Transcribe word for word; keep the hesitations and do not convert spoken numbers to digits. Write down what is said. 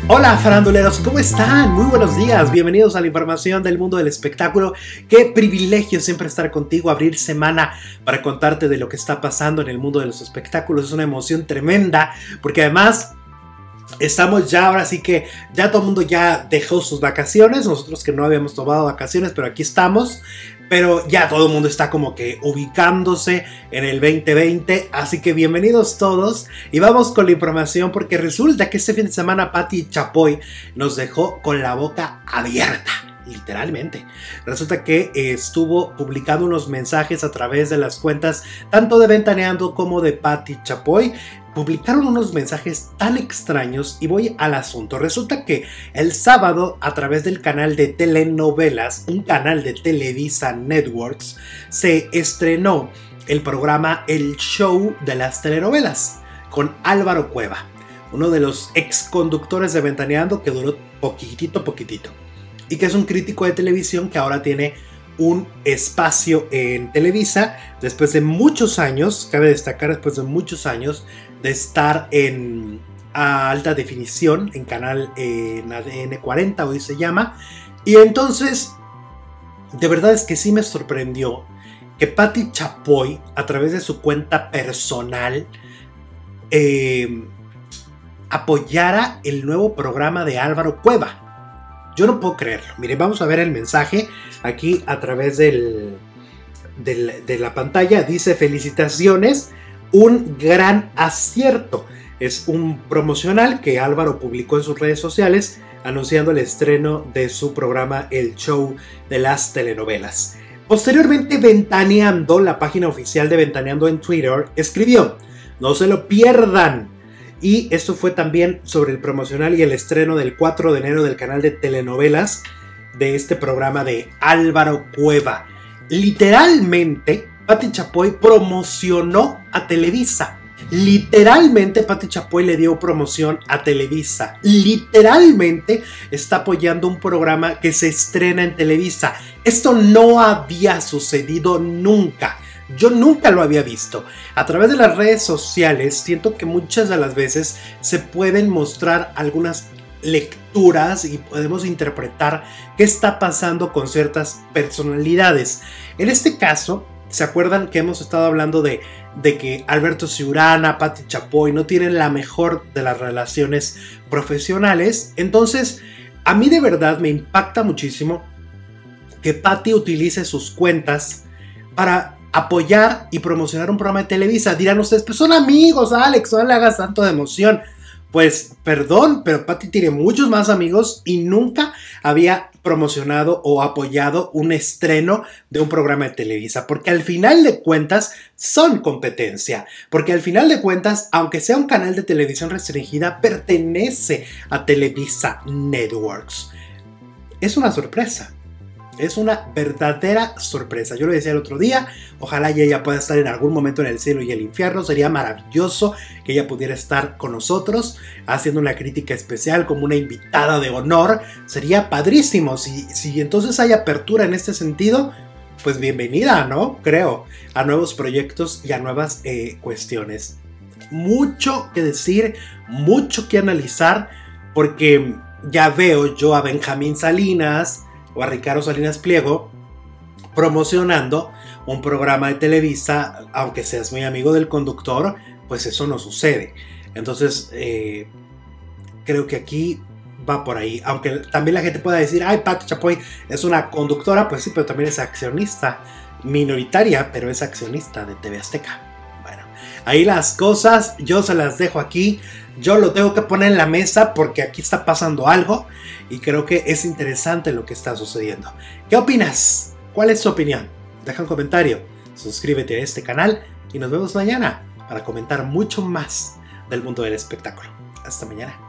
Hola faranduleros, ¿cómo están? Muy buenos días, bienvenidos a la información del mundo del espectáculo. Qué privilegio siempre estar contigo, abrir semana para contarte de lo que está pasando en el mundo de los espectáculos. Es una emoción tremenda porque además estamos ya, ahora sí que ya todo el mundo ya dejó sus vacaciones, nosotros que no habíamos tomado vacaciones, pero aquí estamos. Pero ya todo el mundo está como que ubicándose en el veinte veinte, así que bienvenidos todos y vamos con la información porque resulta que este fin de semana Patti Chapoy nos dejó con la boca abierta. Literalmente. Resulta que eh, estuvo publicando unos mensajes a través de las cuentas tanto de Ventaneando como de Patti Chapoy. Publicaron unos mensajes tan extraños y voy al asunto. Resulta que el sábado a través del canal de telenovelas, un canal de Televisa Networks, se estrenó el programa El Show de las Telenovelas con Álvaro Cueva, uno de los ex conductores de Ventaneando que duró poquitito, poquitito. Y que es un crítico de televisión que ahora tiene un espacio en Televisa después de muchos años, cabe destacar después de muchos años de estar en a alta definición en canal eh, en A D N cuarenta, hoy se llama. Y entonces, de verdad es que sí me sorprendió que Patti Chapoy, a través de su cuenta personal, eh, apoyara el nuevo programa de Álvaro Cueva. Yo no puedo creerlo. Miren, vamos a ver el mensaje aquí a través del, del, de la pantalla. Dice: felicitaciones, un gran acierto. Es un promocional que Álvaro publicó en sus redes sociales anunciando el estreno de su programa El Show de las Telenovelas. Posteriormente, Ventaneando, la página oficial de Ventaneando en Twitter, escribió: no se lo pierdan. Y esto fue también sobre el promocional y el estreno del cuatro de enero del canal de telenovelas de este programa de Álvaro Cueva. Literalmente, Patti Chapoy promocionó a Televisa. Literalmente, Patti Chapoy le dio promoción a Televisa. Literalmente está apoyando un programa que se estrena en Televisa. Esto no había sucedido nunca. Yo nunca lo había visto. A través de las redes sociales siento que muchas de las veces se pueden mostrar algunas lecturas y podemos interpretar qué está pasando con ciertas personalidades. En este caso, ¿se acuerdan que hemos estado hablando de, de que Alberto Ciurana, Patti Chapoy no tienen la mejor de las relaciones profesionales? Entonces, a mí de verdad me impacta muchísimo que Patti utilice sus cuentas para apoyar y promocionar un programa de Televisa. Dirán ustedes, pues son amigos, Alex, no le hagas tanto de emoción. Pues perdón, pero Patti tiene muchos más amigos y nunca había promocionado o apoyado un estreno de un programa de Televisa, porque al final de cuentas son competencia, porque al final de cuentas, aunque sea un canal de televisión restringida, pertenece a Televisa Networks. Es una sorpresa. Es una verdadera sorpresa. Yo lo decía el otro día, ojalá y ella pueda estar en algún momento en el cielo y el infierno. Sería maravilloso que ella pudiera estar con nosotros haciendo una crítica especial como una invitada de honor. Sería padrísimo. Si, si entonces hay apertura en este sentido, pues bienvenida, ¿no? Creo, a nuevos proyectos y a nuevas eh, cuestiones. Mucho que decir, mucho que analizar, porque ya veo yo a Benjamín Salinas o a Ricardo Salinas Pliego promocionando un programa de Televisa, aunque seas muy amigo del conductor, pues eso no sucede. Entonces eh, creo que aquí va por ahí, aunque también la gente pueda decir, ay, Patti Chapoy es una conductora, pues sí, pero también es accionista minoritaria, pero es accionista de T V Azteca. Bueno, ahí las cosas, yo se las dejo aquí. Yo lo tengo que poner en la mesa porque aquí está pasando algo y creo que es interesante lo que está sucediendo. ¿Qué opinas? ¿Cuál es tu opinión? Deja un comentario, suscríbete a este canal y nos vemos mañana para comentar mucho más del mundo del espectáculo. Hasta mañana.